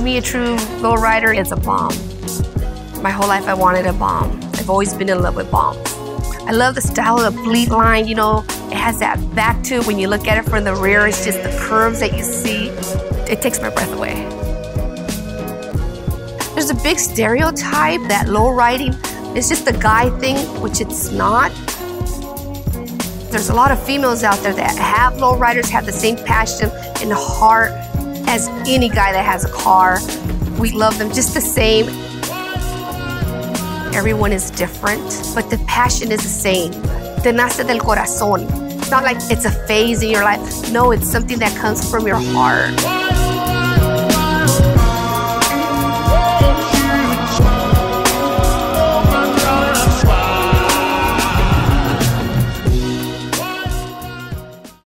me, a true lowrider is a bomb. My whole life I wanted a bomb. I've always been in love with bombs. I love the style of the bleed line, you know. It has that back to it. When you look at it from the rear, it's just the curves that you see. It takes my breath away. There's a big stereotype that lowriding is just a guy thing, which it's not. There's a lot of females out there that have lowriders, have the same passion and heart as any guy that has a car. We love them just the same. Everyone is different, but the passion is the same. Te nace del corazón. It's not like it's a phase in your life. No, it's something that comes from your heart.